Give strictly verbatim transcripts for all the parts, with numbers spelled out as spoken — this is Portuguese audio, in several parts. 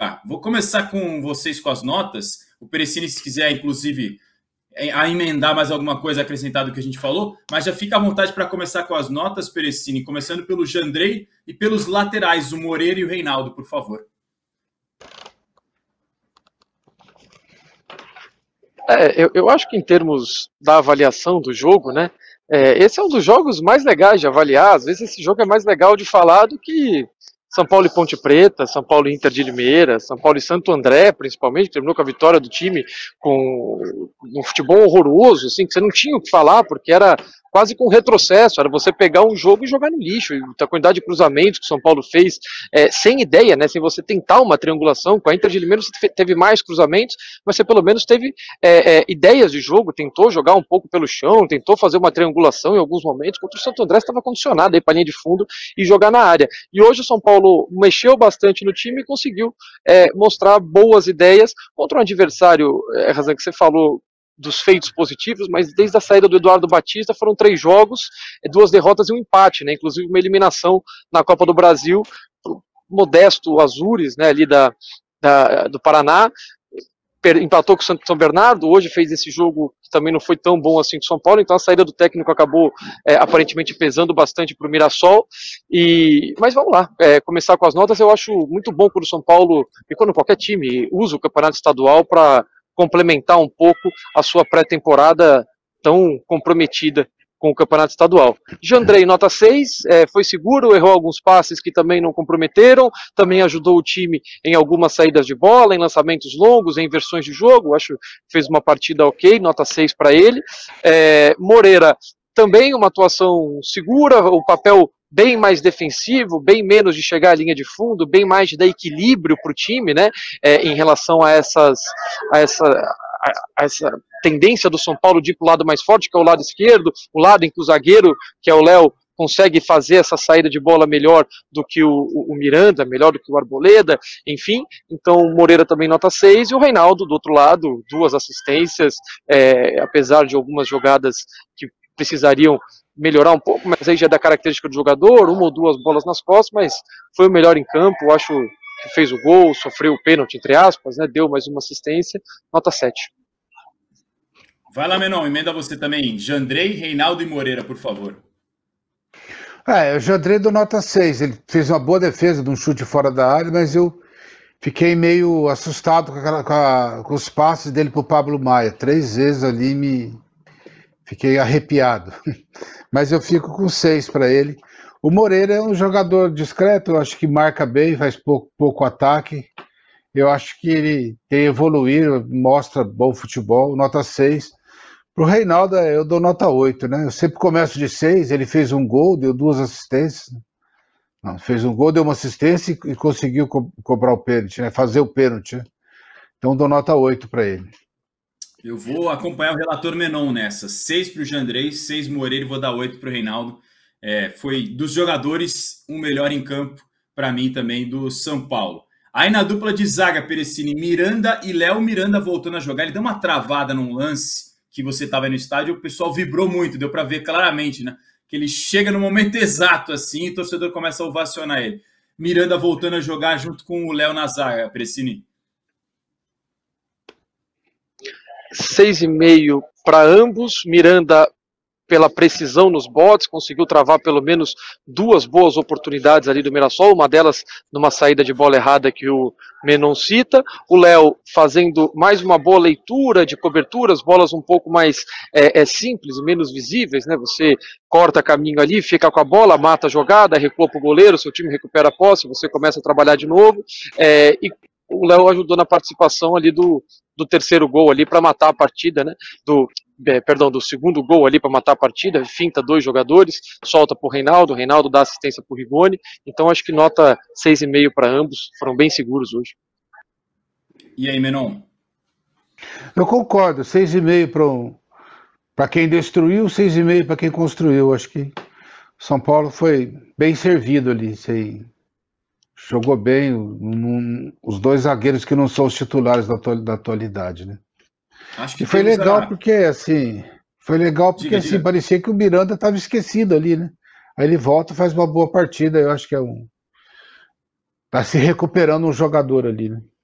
Vou começar com vocês com as notas. O Perecini, se quiser, inclusive, a emendar mais alguma coisa acrescentada do que a gente falou, mas já fica à vontade para começar com as notas, Perecini, começando pelo Jandrei e pelos laterais, o Moreira e o Reinaldo, por favor. É, eu, eu acho que em termos da avaliação do jogo, né, é, esse é um dos jogos mais legais de avaliar. Às vezes esse jogo é mais legal de falar do que São Paulo e Ponte Preta, São Paulo e Inter de Limeira, São Paulo e Santo André, principalmente, que terminou com a vitória do time com um futebol horroroso, assim, que você não tinha o que falar, porque era quase com retrocesso, era você pegar um jogo e jogar no lixo. E a quantidade de cruzamentos que o São Paulo fez, é, sem ideia, né, sem você tentar uma triangulação. Com a Inter de Limeira você teve mais cruzamentos, mas você pelo menos teve é, é, ideias de jogo, tentou jogar um pouco pelo chão, tentou fazer uma triangulação em alguns momentos. Contra o Santo André estava condicionado aí para a linha de fundo e jogar na área. E hoje o São Paulo mexeu bastante no time e conseguiu é, mostrar boas ideias contra um adversário, é, Razan, que você falou dos feitos positivos, mas desde a saída do Eduardo Batista foram três jogos, duas derrotas e um empate, né? Inclusive uma eliminação na Copa do Brasil, modesto Azures, né, ali da, da, do Paraná, empatou com o São Bernardo, hoje fez esse jogo que também não foi tão bom assim com o São Paulo, então a saída do técnico acabou é, aparentemente pesando bastante para o Mirassol, e, mas vamos lá, é, começar com as notas. Eu acho muito bom quando o São Paulo, e quando qualquer time usa o campeonato estadual para complementar um pouco a sua pré-temporada tão comprometida com o campeonato estadual. Jandrei, nota seis, é, foi seguro, errou alguns passes que também não comprometeram, também ajudou o time em algumas saídas de bola, em lançamentos longos, em inversões de jogo, acho que fez uma partida ok, nota seis para ele. É, Moreira, também uma atuação segura, o papel bem mais defensivo, bem menos de chegar à linha de fundo, bem mais de dar equilíbrio para o time, né, é, em relação a essas, a essa, a, a essa tendência do São Paulo de ir para o lado mais forte, que é o lado esquerdo, o lado em que o zagueiro, que é o Léo, consegue fazer essa saída de bola melhor do que o, o, o Miranda, melhor do que o Arboleda, enfim. Então o Moreira também nota seis, e o Reinaldo do outro lado, duas assistências, é, apesar de algumas jogadas que precisariam melhorar um pouco, mas aí já é da característica do jogador, uma ou duas bolas nas costas, mas foi o melhor em campo, acho que fez o gol, sofreu o pênalti, entre aspas, né, deu mais uma assistência, nota sete. Vai lá, Menon, emenda você também, Jandrei, Reinaldo e Moreira, por favor. É, o Jandrei do nota seis, ele fez uma boa defesa de um chute fora da área, mas eu fiquei meio assustado com, aquela, com, a, com os passes dele pro Pablo Maia, três vezes ali me... Fiquei arrepiado, mas eu fico com seis para ele. O Moreira é um jogador discreto, eu acho que marca bem, faz pouco, pouco ataque. Eu acho que ele tem evoluído, mostra bom futebol, nota seis. Para o Reinaldo eu dou nota oito, né? Eu sempre começo de seis, ele fez um gol, deu duas assistências. Não, fez um gol, deu uma assistência e, e conseguiu co cobrar o pênalti, né? Fazer o pênalti. Né? Então dou nota oito para ele. Eu vou acompanhar o relator Menon nessa. seis para o Jandrei, seis Moreira e vou dar oito para o Reinaldo. É, foi dos jogadores o um melhor em campo, para mim também, do São Paulo. Aí na dupla de zaga, Perecini, Miranda e Léo. Miranda voltando a jogar, ele deu uma travada num lance que você estava no estádio, o pessoal vibrou muito, deu para ver claramente, né? Que ele chega no momento exato assim e o torcedor começa a ovacionar ele. Miranda voltando a jogar junto com o Léo na zaga, Perecini. seis e meio para ambos. Miranda, pela precisão nos botes, conseguiu travar pelo menos duas boas oportunidades ali do Mirassol, uma delas numa saída de bola errada que o Menon cita. O Léo fazendo mais uma boa leitura de coberturas, bolas um pouco mais é, é, simples e menos visíveis, né? Você corta caminho ali, fica com a bola, mata a jogada, recua para o goleiro, seu time recupera a posse, você começa a trabalhar de novo, é, e o Léo ajudou na participação ali do, do terceiro gol ali para matar a partida, né? Do, é, perdão, do segundo gol ali para matar a partida, finta dois jogadores, solta para o Reinaldo, o Reinaldo dá assistência para o Rigoni, então acho que nota seis e meio para ambos, foram bem seguros hoje. E aí, Menon? Eu concordo, seis e meio para quem destruiu, seis e meio para quem construiu. Acho que São Paulo foi bem servido ali, sei. Jogou bem um, os dois zagueiros que não são os titulares da, da atualidade, né? Acho que e foi legal a... porque, assim, foi legal porque, diga, assim, diga. parecia que o Miranda estava esquecido ali, né? Aí ele volta e faz uma boa partida, eu acho que é um... Tá se recuperando um jogador ali, né?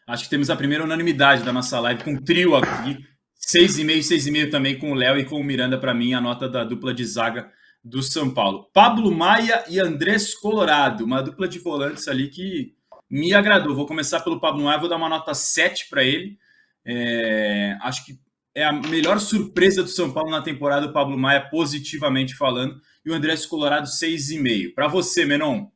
Acho que temos a primeira unanimidade da nossa live com trio aqui. seis e meio, seis e meio também com o Léo e com o Miranda, para mim, a nota da dupla de zaga do São Paulo. Pablo Maia e Andrés Colorado, uma dupla de volantes ali que me agradou. Vou começar pelo Pablo Maia, vou dar uma nota sete para ele. É, acho que é a melhor surpresa do São Paulo na temporada, o Pablo Maia, positivamente falando, e o Andrés Colorado, seis e meio. Para você, Menon?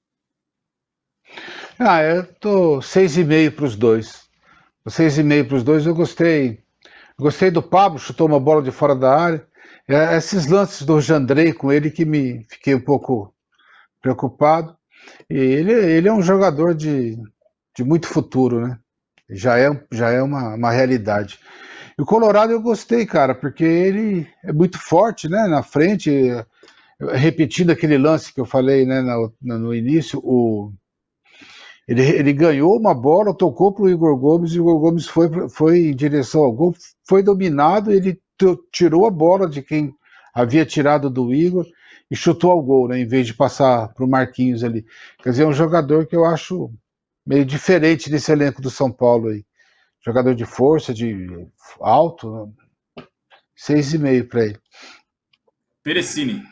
Ah, eu tô seis e meio para os dois. seis e meio para os dois, eu gostei. Eu gostei do Pablo, chutou uma bola de fora da área. É, esses lances do Jandrei com ele que me fiquei um pouco preocupado. E ele, ele é um jogador de, de muito futuro, né? Já é, já é uma, uma realidade. E o Colorado eu gostei, cara, porque ele é muito forte, né? Na frente, repetindo aquele lance que eu falei, né, no, no início, o, ele, ele ganhou uma bola, tocou para o Igor Gomes, e o Igor Gomes foi, foi em direção ao gol, foi dominado, ele tirou a bola de quem havia tirado do Igor e chutou ao gol, né, em vez de passar para o Marquinhos ali. Quer dizer, é um jogador que eu acho meio diferente desse elenco do São Paulo aí. Jogador de força, de alto, seis e meio para ele. Perecini.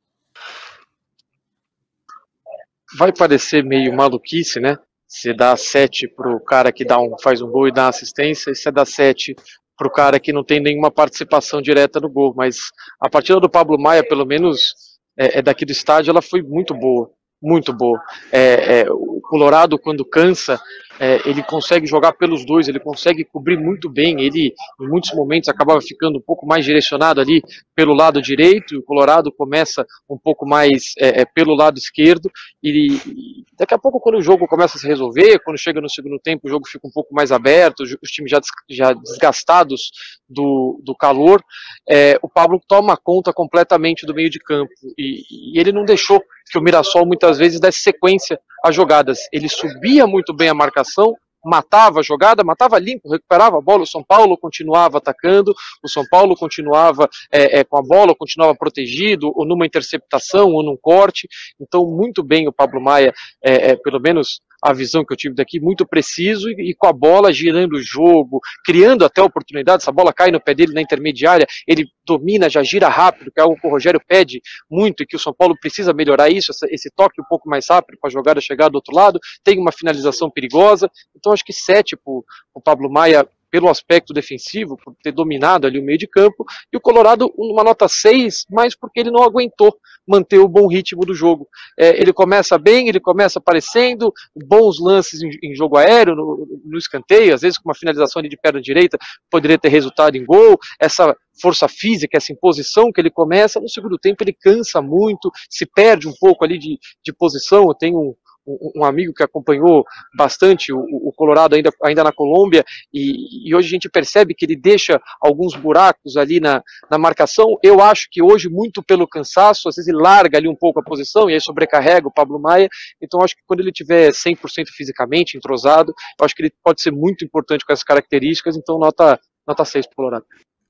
Vai parecer meio maluquice, né? Você dá sete pro cara que dá um, faz um gol e dá uma assistência, e você dá sete pro cara que não tem nenhuma participação direta no gol. Mas a partida do Pablo Maia, pelo menos é, é daqui do estádio, ela foi muito boa. Muito boa. É, é, o Colorado, quando cansa, é, ele consegue jogar pelos dois, ele consegue cobrir muito bem. Ele, em muitos momentos, acabava ficando um pouco mais direcionado ali pelo lado direito, e o Colorado começa um pouco mais é, é, pelo lado esquerdo. E, e daqui a pouco, quando o jogo começa a se resolver, quando chega no segundo tempo, o jogo fica um pouco mais aberto, os, os times já, já desgastados do, do calor, é, o Pablo toma conta completamente do meio de campo. E, e ele não deixou que o Mirassol muitas vezes desse sequência às jogadas. Ele subia muito bem a marcação, matava a jogada, matava limpo, recuperava a bola, o São Paulo continuava atacando, o São Paulo continuava é, é, com a bola, continuava protegido, ou numa interceptação, ou num corte. Então, muito bem o Pablo Maia, é, é, pelo menos a visão que eu tive daqui, muito preciso e, e com a bola girando o jogo, criando até oportunidades. A bola cai no pé dele na intermediária, ele domina, já gira rápido, que é algo que o Rogério pede muito e que o São Paulo precisa melhorar isso, essa, esse toque um pouco mais rápido para a jogada chegar do outro lado, tem uma finalização perigosa. Então acho que sete para o Pablo Maia pelo aspecto defensivo, por ter dominado ali o meio de campo, e o Colorado uma nota seis, mas porque ele não aguentou manter o bom ritmo do jogo. É, ele começa bem, ele começa aparecendo, bons lances em, em jogo aéreo, no, no escanteio, às vezes com uma finalização ali de perna direita, poderia ter resultado em gol, essa força física, essa imposição que ele começa, no segundo tempo ele cansa muito, se perde um pouco ali de, de posição. Eu tenho um um amigo que acompanhou bastante o, o Colorado ainda, ainda na Colômbia, e, e hoje a gente percebe que ele deixa alguns buracos ali na, na marcação. Eu acho que hoje, muito pelo cansaço, às vezes ele larga ali um pouco a posição e aí sobrecarrega o Pablo Maia. Então acho que quando ele tiver cem por cento fisicamente entrosado, eu acho que ele pode ser muito importante com essas características. Então nota, nota seis para o Colorado.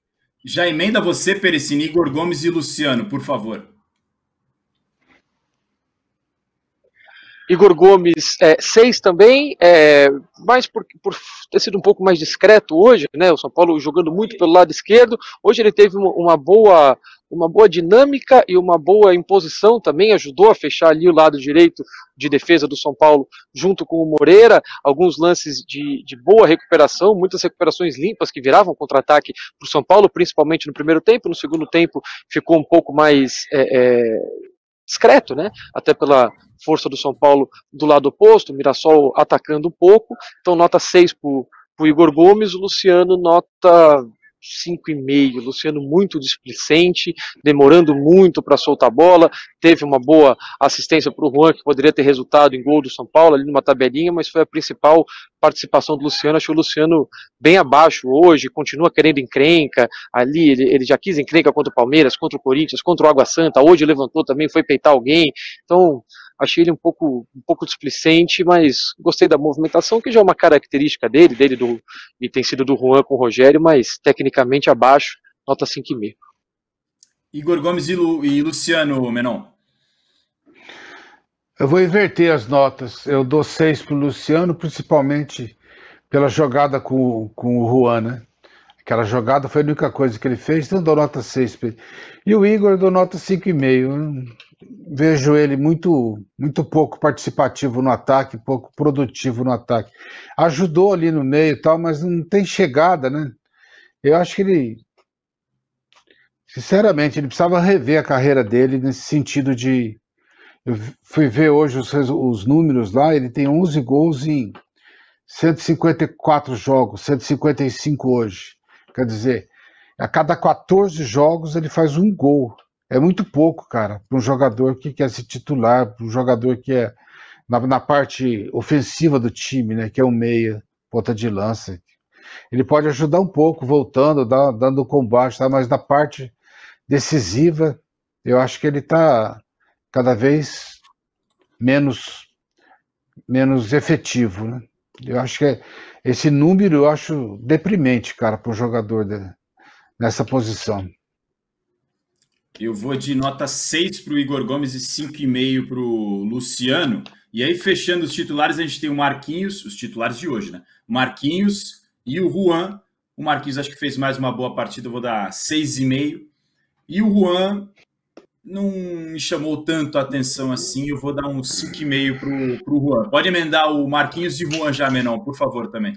Já emenda você, Perecini, Igor Gomes e Luciano, por favor. Igor Gomes, é, seis também, é, mas por, por ter sido um pouco mais discreto hoje, né, o São Paulo jogando muito pelo lado esquerdo. Hoje ele teve uma, uma, boa, uma boa dinâmica e uma boa imposição também, ajudou a fechar ali o lado direito de defesa do São Paulo junto com o Moreira, alguns lances de, de boa recuperação, muitas recuperações limpas que viravam contra-ataque para o São Paulo, principalmente no primeiro tempo. No segundo tempo ficou um pouco mais é, é, discreto, né, até pela força do São Paulo do lado oposto, o Mirassol atacando um pouco. Então nota seis para o Igor Gomes, o Luciano nota cinco e meio. Luciano muito displicente, demorando muito para soltar a bola, teve uma boa assistência para o Juan, que poderia ter resultado em gol do São Paulo, ali numa tabelinha, mas foi a principal participação do Luciano. Achei o Luciano bem abaixo hoje, continua querendo encrenca, ali ele, ele já quis encrenca contra o Palmeiras, contra o Corinthians, contra o Água Santa, hoje levantou também, foi peitar alguém. Então achei ele um pouco, um pouco displicente, mas gostei da movimentação, que já é uma característica dele, dele do, e tem sido do Juan com o Rogério, mas tecnicamente abaixo, nota cinco e meio. Igor Gomes e, Lu, e Luciano, Menon. Eu vou inverter as notas. Eu dou seis para o Luciano, principalmente pela jogada com, com o Juan, né? Aquela jogada foi a única coisa que ele fez, então dou nota seis para ele. E o Igor dou nota cinco e meio. Vejo ele muito, muito pouco participativo no ataque, pouco produtivo no ataque. Ajudou ali no meio e tal, mas não tem chegada, né? Eu acho que ele, sinceramente, ele precisava rever a carreira dele nesse sentido de... Eu fui ver hoje os, os números lá, ele tem onze gols em cento e cinquenta e quatro jogos, cento e cinquenta e cinco hoje. Quer dizer, a cada quatorze jogos ele faz um gol. É muito pouco, cara, para um jogador que quer se titular, para um jogador que é na, na parte ofensiva do time, né, que é um meia, ponta de lança. Ele pode ajudar um pouco, voltando, dá, dando combate, tá? Mas na parte decisiva, eu acho que ele está cada vez menos, menos efetivo, né? Eu acho que é, esse número eu acho deprimente, cara, para o jogador de, nessa posição. Eu vou de nota seis para o Igor Gomes e cinco e meio para o Luciano. E aí, fechando os titulares, a gente tem o Marquinhos, os titulares de hoje, né? Marquinhos e o Juan. O Marquinhos acho que fez mais uma boa partida, eu vou dar seis e meio. E o Juan não me chamou tanto a atenção assim, eu vou dar um cinco e meio para o Juan. Pode emendar o Marquinhos e o Juan já, Menon, por favor, também.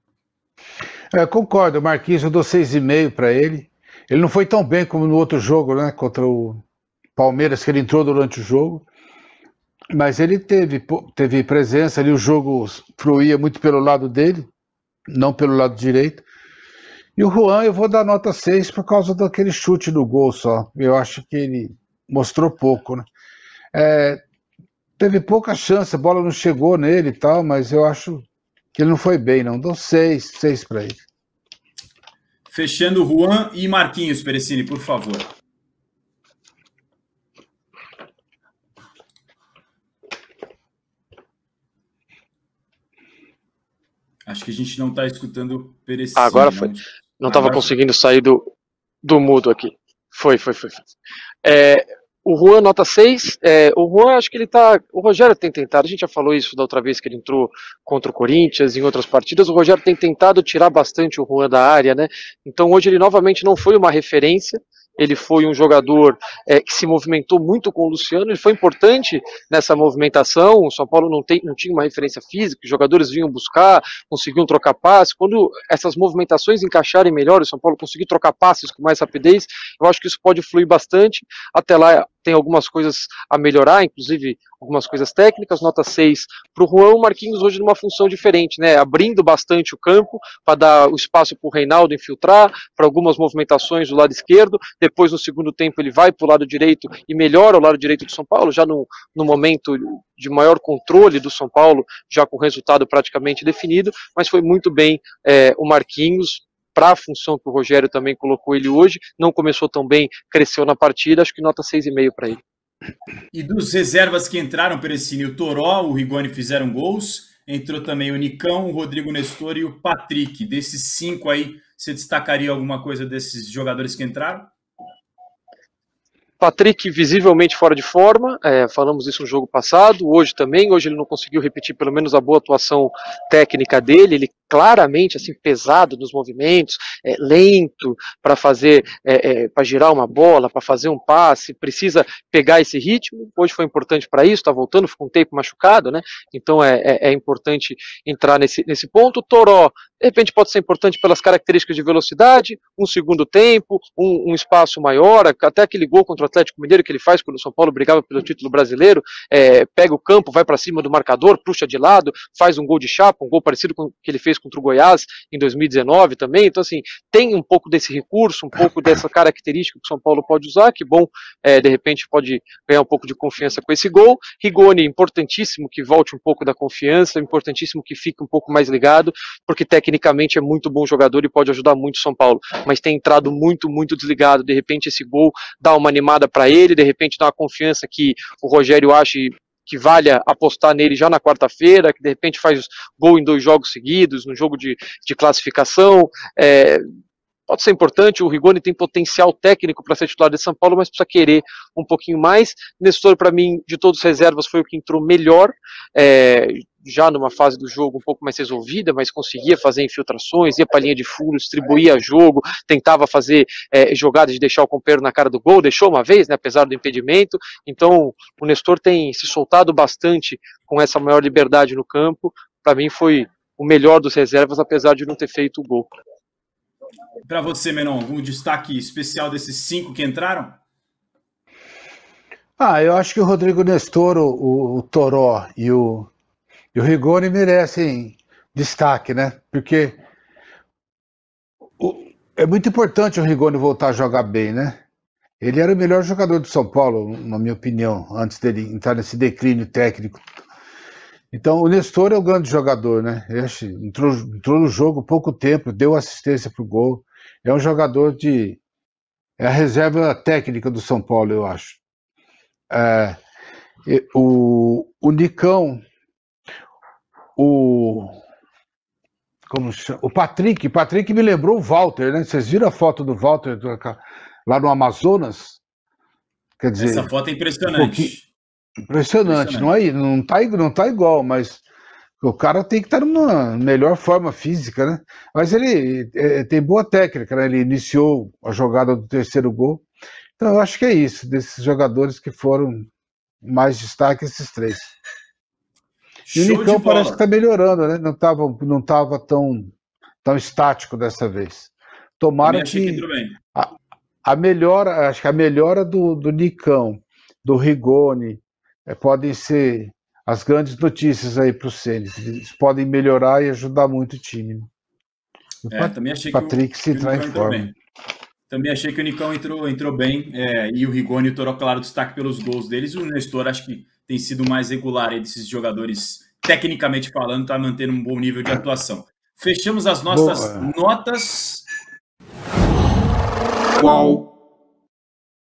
É, concordo, o Marquinhos eu dou seis e meio para ele. Ele não foi tão bem como no outro jogo, né, contra o Palmeiras, que ele entrou durante o jogo, mas ele teve, teve presença ali, o jogo fluía muito pelo lado dele, não pelo lado direito. E o Juan eu vou dar nota seis por causa daquele chute no gol só. Eu acho que ele mostrou pouco, né? É, teve pouca chance, a bola não chegou nele e tal, mas eu acho que ele não foi bem, não. Dou seis, seis para ele. Fechando Juan e Marquinhos, Perecini, por favor. Acho que a gente não está escutando Perecini. Ah, agora foi. Não estava conseguindo sair do, do mudo aqui. Foi, foi, foi. foi. É, o Juan, nota seis. É, o Juan, acho que ele tá... O Rogério tem tentado, a gente já falou isso da outra vez que ele entrou contra o Corinthians, em outras partidas, o Rogério tem tentado tirar bastante o Juan da área, né? Então hoje ele novamente não foi uma referência. Ele foi um jogador é, que se movimentou muito com o Luciano, ele foi importante nessa movimentação. O São Paulo não, tem, não tinha uma referência física, os jogadores vinham buscar, conseguiam trocar passes. Quando essas movimentações encaixarem melhor, o São Paulo conseguir trocar passes com mais rapidez, eu acho que isso pode fluir bastante. Até lá tem algumas coisas a melhorar, inclusive algumas coisas técnicas. Nota seis para o Juan. O Marquinhos hoje numa função diferente, né? Abrindo bastante o campo para dar o espaço para o Reinaldo infiltrar, para algumas movimentações do lado esquerdo. Depois, no segundo tempo, ele vai para o lado direito e melhora o lado direito do São Paulo, já no, no momento de maior controle do São Paulo, já com o resultado praticamente definido, mas foi muito bem é, o Marquinhos, para a função que o Rogério também colocou ele hoje. Não começou tão bem, cresceu na partida, acho que nota seis e meio para ele. E dos reservas que entraram, Perecini, o Toró, o Rigoni fizeram gols, entrou também o Nicão, o Rodrigo Nestor e o Patrick. Desses cinco aí, você destacaria alguma coisa desses jogadores que entraram? Patrick visivelmente fora de forma, é, falamos isso no jogo passado, hoje também, hoje ele não conseguiu repetir pelo menos a boa atuação técnica dele, ele claramente assim pesado nos movimentos, é, lento para fazer, é, é, para girar uma bola, para fazer um passe, precisa pegar esse ritmo. Hoje foi importante para isso, está voltando, ficou um tempo machucado, né? Então é, é, é importante entrar nesse, nesse ponto. O Toró, de repente pode ser importante pelas características de velocidade, um segundo tempo, um, um espaço maior, até aquele gol contra o Atlético Mineiro que ele faz quando o São Paulo brigava pelo título brasileiro, é, pega o campo, vai para cima do marcador, puxa de lado, faz um gol de chapa, um gol parecido com o que ele fez contra o Goiás em dois mil e dezenove também. Então assim, tem um pouco desse recurso, um pouco dessa característica que o São Paulo pode usar, que bom, é, de repente pode ganhar um pouco de confiança com esse gol. Rigoni, importantíssimo que volte um pouco da confiança, importantíssimo que fique um pouco mais ligado, porque tecnicamente é muito bom jogador e pode ajudar muito o São Paulo, mas tem entrado muito, muito desligado. De repente esse gol dá uma animada para ele, de repente dá uma confiança que o Rogério ache que valha apostar nele já na quarta-feira, que de repente faz gol em dois jogos seguidos, no jogo de, de classificação. É, pode ser importante, o Rigoni tem potencial técnico para ser titular de São Paulo, mas precisa querer um pouquinho mais. Nestor, para mim, de todos os reservas, foi o que entrou melhor, é, já numa fase do jogo um pouco mais resolvida, mas conseguia fazer infiltrações, ia para a linha de fundo, distribuía jogo, tentava fazer é, jogadas de deixar o companheiro na cara do gol, deixou uma vez, né, apesar do impedimento. Então, o Nestor tem se soltado bastante com essa maior liberdade no campo. Para mim, foi o melhor dos reservas, apesar de não ter feito o gol. Para você, Menon, algum destaque especial desses cinco que entraram? Ah, eu acho que o Rodrigo Nestor, o, o Toró e o, e o Rigoni merecem destaque, né? Porque o, é muito importante o Rigoni voltar a jogar bem, né? Ele era o melhor jogador do São Paulo, na minha opinião, antes dele entrar nesse declínio técnico. Então, o Nestor é o grande jogador, né? Ele entrou, entrou no jogo pouco tempo, deu assistência pro gol. É um jogador de... É a reserva técnica do São Paulo, eu acho. É, o, o Nicão, o... Como chama? O Patrick, Patrick me lembrou o Walter, né? Vocês viram a foto do Walter lá no Amazonas? Quer dizer... Essa foto é impressionante. Um impressionante, não, é, não, tá, não tá igual, mas o cara tem que estar numa melhor forma física, né? Mas ele é, tem boa técnica, né? Ele iniciou a jogada do terceiro gol. Então eu acho que é isso, desses jogadores que foram mais destaque, esses três. E o Nicão parece que está melhorando, né? Não estava não tava tão, tão estático dessa vez. Tomara que, que a, a melhora, acho que a melhora do, do Nicão, do Rigoni, É, podem ser as grandes notícias aí para o Ceni. Eles podem melhorar e ajudar muito o time. O é, também achei Patrick que o, se entrar em forma. Bem. Também achei que o Nicão entrou, entrou bem, é, e o Rigoni e o Toró, claro, destaque pelos gols deles. O Nestor acho que tem sido mais regular aí desses jogadores, tecnicamente falando, está mantendo um bom nível de atuação. Fechamos as nossas Boa. notas. Qual